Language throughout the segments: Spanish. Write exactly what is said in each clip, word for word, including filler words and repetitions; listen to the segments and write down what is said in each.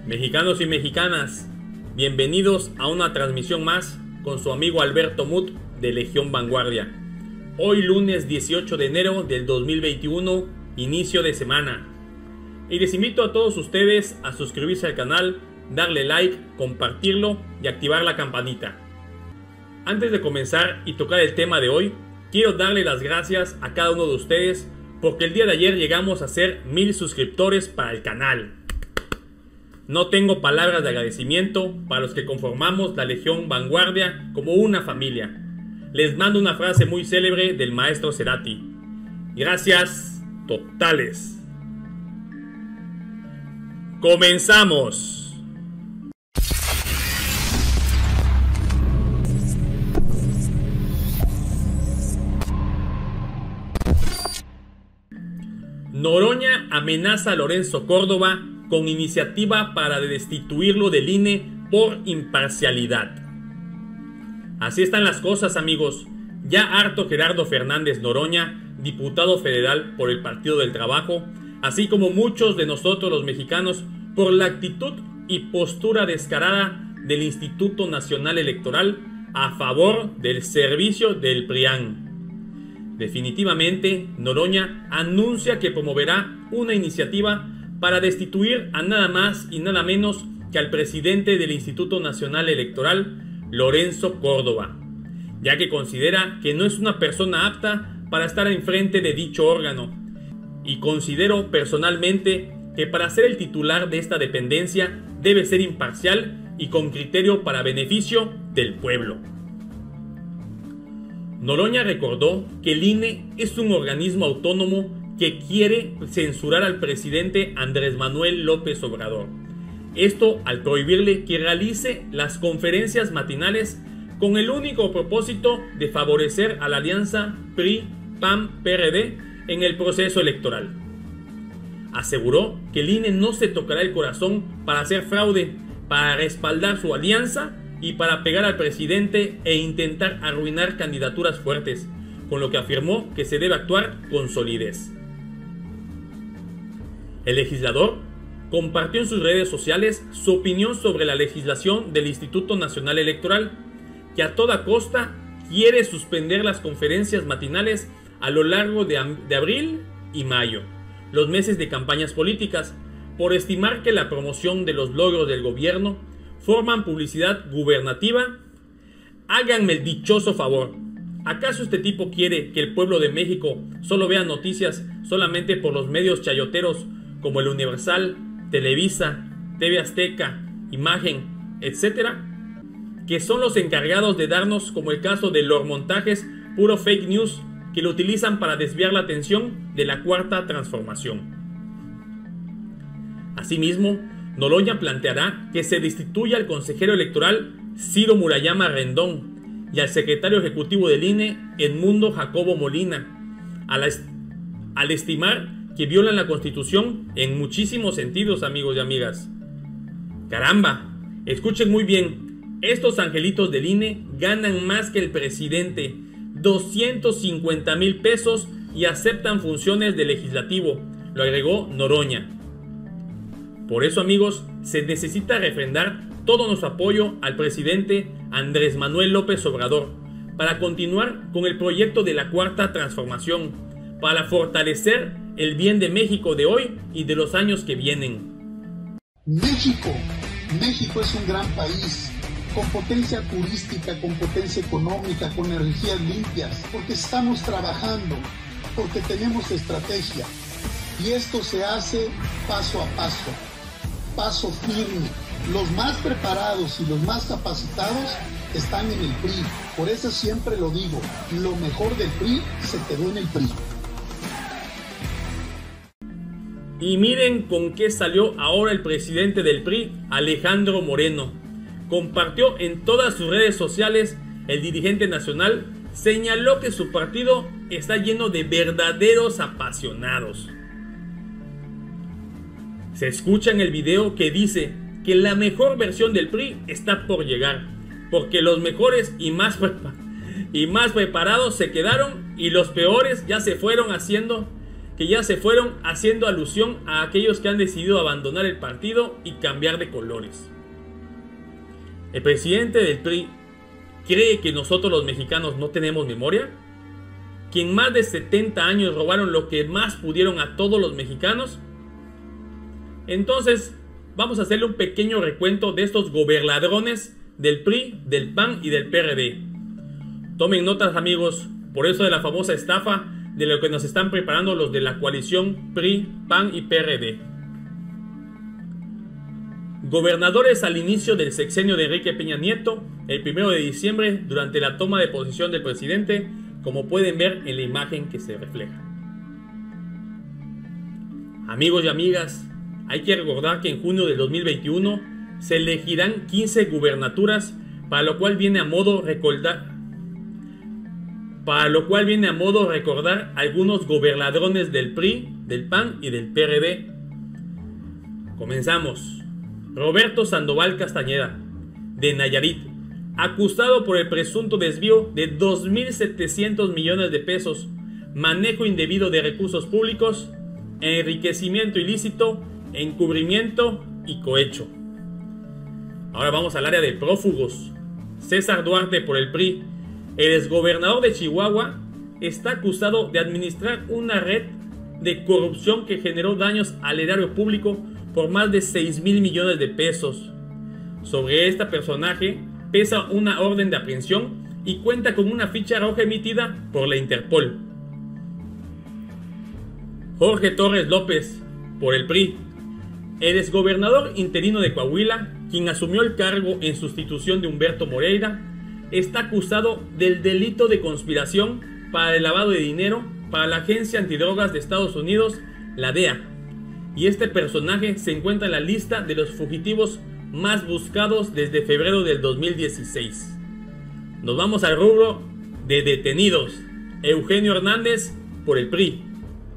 Mexicanos y mexicanas, bienvenidos a una transmisión más con su amigo Alberto Mut de Legión Vanguardia. Hoy lunes dieciocho de enero del dos mil veintiuno, inicio de semana. Y les invito a todos ustedes a suscribirse al canal, darle like, compartirlo y activar la campanita. Antes de comenzar y tocar el tema de hoy, quiero darle las gracias a cada uno de ustedes porque el día de ayer llegamos a ser mil suscriptores para el canal. No tengo palabras de agradecimiento para los que conformamos la Legión Vanguardia como una familia. Les mando una frase muy célebre del maestro Cerati: gracias totales. ¡Comenzamos! Noroña amenaza a Lorenzo Córdoba con iniciativa para destituirlo del I N E por imparcialidad. Así están las cosas, amigos. Ya harto Gerardo Fernández Noroña, diputado federal por el Partido del Trabajo, así como muchos de nosotros los mexicanos, por la actitud y postura descarada del Instituto Nacional Electoral a favor del servicio del PRIAN. Definitivamente, Noroña anuncia que promoverá una iniciativa para destituir a nada más y nada menos que al presidente del Instituto Nacional Electoral, Lorenzo Córdoba, ya que considera que no es una persona apta para estar enfrente de dicho órgano, y considero personalmente que para ser el titular de esta dependencia debe ser imparcial y con criterio para beneficio del pueblo. Noroña recordó que el I N E es un organismo autónomo que quiere censurar al presidente Andrés Manuel López Obrador. Esto al prohibirle que realice las conferencias matinales con el único propósito de favorecer a la alianza P R I P A N P R D en el proceso electoral. Aseguró que el I N E no se tocará el corazón para hacer fraude, para respaldar su alianza y para pegar al presidente e intentar arruinar candidaturas fuertes, con lo que afirmó que se debe actuar con solidez. El legislador compartió en sus redes sociales su opinión sobre la legislación del Instituto Nacional Electoral, que a toda costa quiere suspender las conferencias matinales a lo largo de, de abril y mayo, los meses de campañas políticas, por estimar que la promoción de los logros del gobierno forman publicidad gubernativa. Háganme el dichoso favor. ¿Acaso este tipo quiere que el pueblo de México solo vea noticias solamente por los medios chayoteros como el Universal, Televisa, T V Azteca, Imagen, etcétera? Que son los encargados de darnos, como el caso de los montajes, puro fake news que lo utilizan para desviar la atención de la cuarta transformación. Asimismo, Noroña planteará que se destituya al consejero electoral Ciro Murayama Rendón y al secretario ejecutivo del I N E, Edmundo Jacobo Molina, al, est al estimar que violan la Constitución en muchísimos sentidos, amigos y amigas. Caramba, escuchen muy bien, estos angelitos del I N E ganan más que el presidente, doscientos cincuenta mil pesos, y aceptan funciones de legislativo, lo agregó Noroña. Por eso, amigos, se necesita refrendar todo nuestro apoyo al presidente Andrés Manuel López Obrador para continuar con el proyecto de la cuarta transformación, para fortalecer el bien de México de hoy y de los años que vienen. México, México es un gran país, con potencia turística, con potencia económica, con energías limpias, porque estamos trabajando, porque tenemos estrategia, y esto se hace paso a paso, paso firme. Los más preparados y los más capacitados están en el P R I, por eso siempre lo digo, lo mejor del P R I se quedó en el P R I. Y miren con qué salió ahora el presidente del P R I, Alejandro Moreno. Compartió en todas sus redes sociales, el dirigente nacional señaló que su partido está lleno de verdaderos apasionados. Se escucha en el video que dice que la mejor versión del P R I está por llegar, porque los mejores y más, y más preparados se quedaron y los peores ya se fueron haciendo que ya se fueron, haciendo alusión a aquellos que han decidido abandonar el partido y cambiar de colores. ¿El presidente del P R I cree que nosotros los mexicanos no tenemos memoria? ¿Que en más de setenta años robaron lo que más pudieron a todos los mexicanos? Entonces, vamos a hacerle un pequeño recuento de estos gobernadrones del P R I, del P A N y del P R D. Tomen notas, amigos, por eso de la famosa estafa de lo que nos están preparando los de la coalición P R I, P A N y P R D. Gobernadores al inicio del sexenio de Enrique Peña Nieto, el primero de diciembre, durante la toma de posesión del presidente, como pueden ver en la imagen que se refleja. Amigos y amigas, hay que recordar que en junio del dos mil veintiuno se elegirán quince gubernaturas, para lo cual viene a modo recordar para lo cual viene a modo recordar algunos gobernadrones del P R I, del P A N y del P R D. Comenzamos. Roberto Sandoval Castañeda, de Nayarit, acusado por el presunto desvío de dos mil setecientos millones de pesos, manejo indebido de recursos públicos, enriquecimiento ilícito, encubrimiento y cohecho. Ahora vamos al área de prófugos. César Duarte, por el P R I, el exgobernador de Chihuahua, está acusado de administrar una red de corrupción que generó daños al erario público por más de seis mil millones de pesos. Sobre este personaje pesa una orden de aprehensión y cuenta con una ficha roja emitida por la Interpol. Jorge Torres López, por el P R I, el exgobernador interino de Coahuila, quien asumió el cargo en sustitución de Humberto Moreira, está acusado del delito de conspiración para el lavado de dinero para la Agencia Antidrogas de Estados Unidos, la D E A, y este personaje se encuentra en la lista de los fugitivos más buscados desde febrero del dos mil dieciséis. Nos vamos al rubro de detenidos. Eugenio Hernández, por el P R I.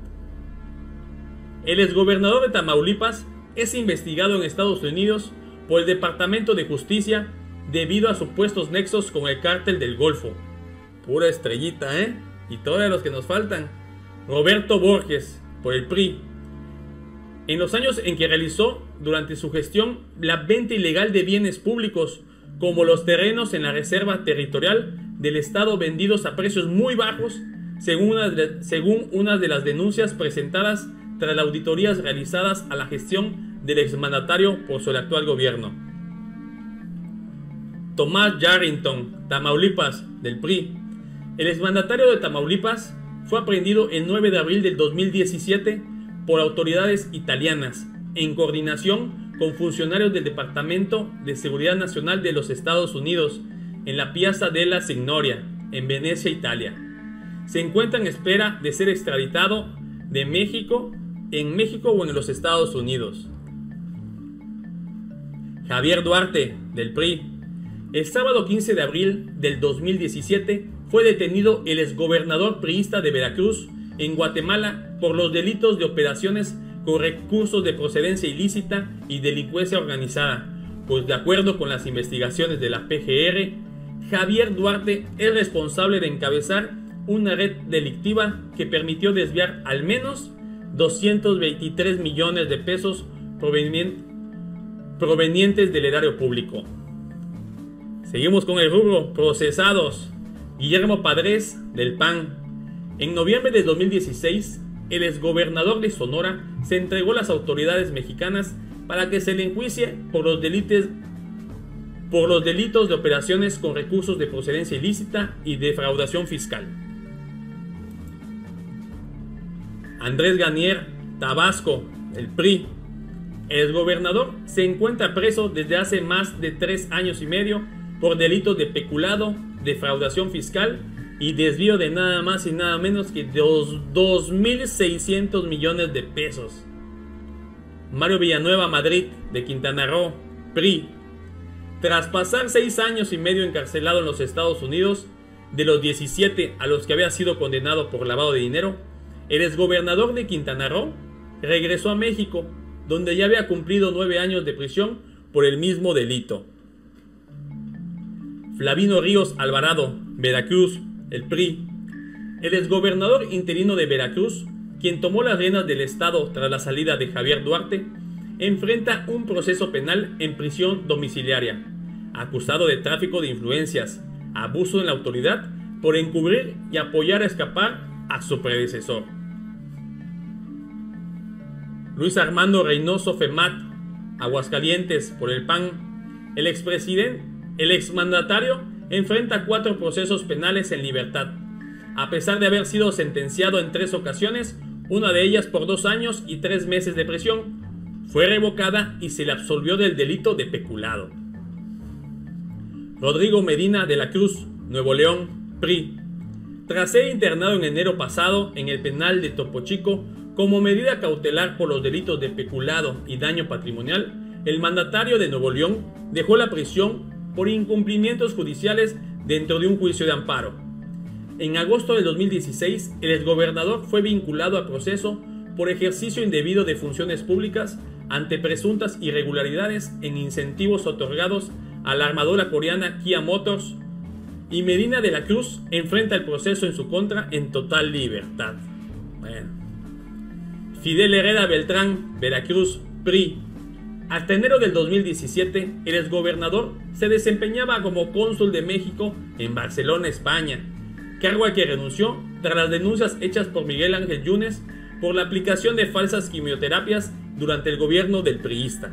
El exgobernador de Tamaulipas es investigado en Estados Unidos por el Departamento de Justicia debido a supuestos nexos con el cártel del Golfo. Pura estrellita, ¿eh? Y todos los que nos faltan. Roberto Borges, por el P R I. En los años en que realizó durante su gestión la venta ilegal de bienes públicos, como los terrenos en la reserva territorial del estado vendidos a precios muy bajos, según una de, según una de las denuncias presentadas tras las auditorías realizadas a la gestión del exmandatario por su actual gobierno. Tomás Yarrington, Tamaulipas, del P R I. El exmandatario de Tamaulipas fue aprehendido el nueve de abril del dos mil diecisiete por autoridades italianas, en coordinación con funcionarios del Departamento de Seguridad Nacional de los Estados Unidos, en la Piazza della Signoria, en Venecia, Italia. Se encuentra en espera de ser extraditado de México, en México o en los Estados Unidos. Javier Duarte, del P R I. El sábado quince de abril del dos mil diecisiete fue detenido el exgobernador priista de Veracruz en Guatemala por los delitos de operaciones con recursos de procedencia ilícita y delincuencia organizada, pues de acuerdo con las investigaciones de la P G R, Javier Duarte es responsable de encabezar una red delictiva que permitió desviar al menos doscientos veintitrés millones de pesos provenientes del erario público. Seguimos con el rubro procesados. Guillermo Padres, del P A N. En noviembre de dos mil dieciséis, el exgobernador de Sonora se entregó a las autoridades mexicanas para que se le enjuicie por los delitos, por los delitos de operaciones con recursos de procedencia ilícita y defraudación fiscal. Andrés Garnier, Tabasco, el P R I. El exgobernador se encuentra preso desde hace más de tres años y medio por delitos de peculado, defraudación fiscal y desvío de nada más y nada menos que dos mil seiscientos millones de pesos. Mario Villanueva Madrid, de Quintana Roo, P R I. Tras pasar seis años y medio encarcelado en los Estados Unidos, de los diecisiete a los que había sido condenado por lavado de dinero, el exgobernador de Quintana Roo regresó a México, donde ya había cumplido nueve años de prisión por el mismo delito. Flavino Ríos Alvarado, Veracruz, el P R I. El exgobernador interino de Veracruz, quien tomó las riendas del Estado tras la salida de Javier Duarte, enfrenta un proceso penal en prisión domiciliaria, acusado de tráfico de influencias, abuso en la autoridad por encubrir y apoyar a escapar a su predecesor. Luis Armando Reynoso Femat, Aguascalientes, por el P A N. El expresidente, el exmandatario, enfrenta cuatro procesos penales en libertad, a pesar de haber sido sentenciado en tres ocasiones, una de ellas por dos años y tres meses de prisión. Fue revocada y se le absolvió del delito de peculado. Rodrigo Medina de la Cruz, Nuevo León, P R I. Tras ser internado en enero pasado en el penal de Topo Chico como medida cautelar por los delitos de peculado y daño patrimonial, el mandatario de Nuevo León dejó la prisión por incumplimientos judiciales dentro de un juicio de amparo. En agosto del dos mil dieciséis, el exgobernador fue vinculado a proceso por ejercicio indebido de funciones públicas ante presuntas irregularidades en incentivos otorgados a la armadora coreana Kia Motors, y Medina de la Cruz enfrenta el proceso en su contra en total libertad. Bueno. Fidel Herrera Beltrán, Veracruz, P R I. Hasta enero del dos mil diecisiete, el exgobernador se desempeñaba como cónsul de México en Barcelona, España, cargo al que renunció tras las denuncias hechas por Miguel Ángel Yunes por la aplicación de falsas quimioterapias durante el gobierno del priista.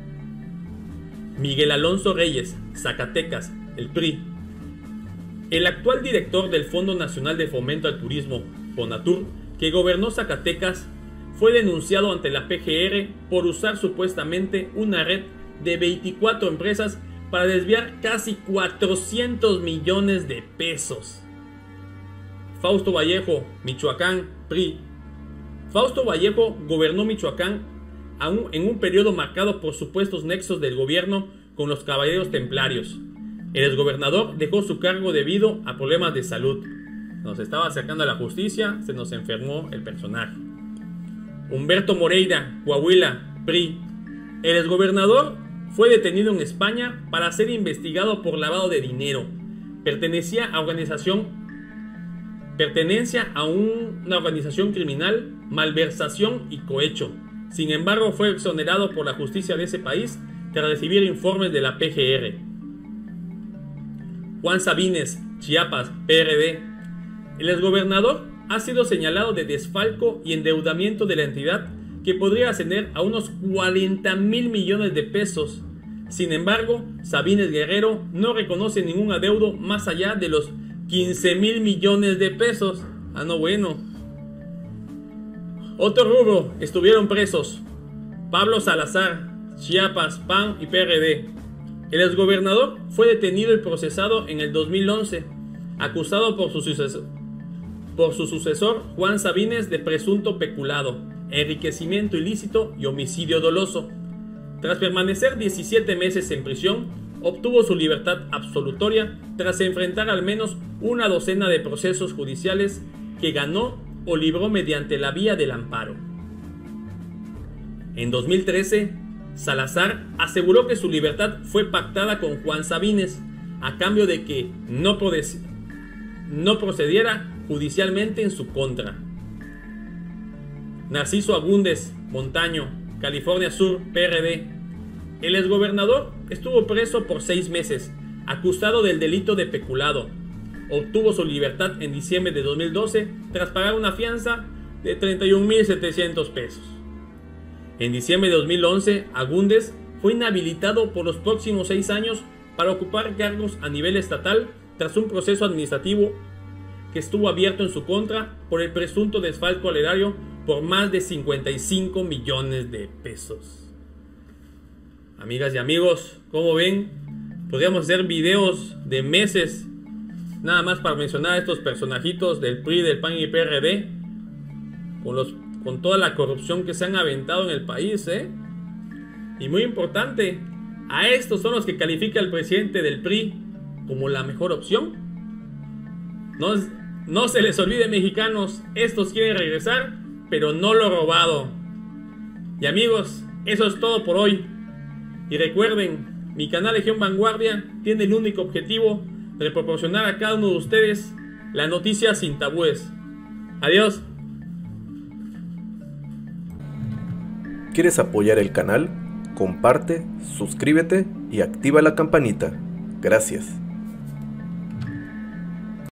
Miguel Alonso Reyes, Zacatecas, el P R I. El actual director del Fondo Nacional de Fomento al Turismo, Fonatur, que gobernó Zacatecas, fue denunciado ante la P G R por usar supuestamente una red de veinticuatro empresas para desviar casi cuatrocientos millones de pesos. Fausto Vallejo, Michoacán, P R I. Fausto Vallejo gobernó Michoacán aún en un periodo marcado por supuestos nexos del gobierno con los caballeros templarios. El exgobernador dejó su cargo debido a problemas de salud. Nos estaba acercando a la justicia, se nos enfermó el personaje. Humberto Moreira, Coahuila, P R I. El exgobernador fue detenido en España para ser investigado por lavado de dinero. Pertenecía a organización, pertenencia a un, una organización criminal, malversación y cohecho. Sin embargo, fue exonerado por la justicia de ese país tras recibir informes de la P G R. Juan Sabines, Chiapas, P R D. El exgobernador ha sido señalado de desfalco y endeudamiento de la entidad que podría ascender a unos cuarenta mil millones de pesos. Sin embargo, Sabines Guerrero no reconoce ningún adeudo más allá de los quince mil millones de pesos. Ah, no, bueno. Otro rubro, estuvieron presos Pablo Salazar, Chiapas, P A N y P R D. El exgobernador fue detenido y procesado en el dos mil once, acusado por su sucesor, por su sucesor Juan Sabines de presunto peculado, enriquecimiento ilícito y homicidio doloso. Tras permanecer diecisiete meses en prisión, obtuvo su libertad absolutoria tras enfrentar al menos una docena de procesos judiciales que ganó o libró mediante la vía del amparo. En dos mil trece, Salazar aseguró que su libertad fue pactada con Juan Sabines a cambio de que no, no procediera judicialmente en su contra. Narciso Agúndez, Montaño, California Sur, P R D. El exgobernador estuvo preso por seis meses, acusado del delito de peculado. Obtuvo su libertad en diciembre de dos mil doce tras pagar una fianza de treinta y un mil setecientos pesos. En diciembre de dos mil once, Agúndez fue inhabilitado por los próximos seis años para ocupar cargos a nivel estatal tras un proceso administrativo que estuvo abierto en su contra por el presunto desfalco al erario por más de cincuenta y cinco millones de pesos. Amigas y amigos, como ven, podríamos hacer videos de meses nada más para mencionar a estos personajitos del P R I, del P A N y P R D con, los, con toda la corrupción que se han aventado en el país, ¿eh? Y muy importante, a estos son los que califica el presidente del P R I como la mejor opción. No, no se les olvide, mexicanos, estos quieren regresar, pero no lo robado. Y amigos, eso es todo por hoy. Y recuerden, mi canal Legión Vanguardia tiene el único objetivo de proporcionar a cada uno de ustedes la noticia sin tabúes. Adiós. quieres apoyar el canal, comparte, suscríbete y activa la campanita. Gracias.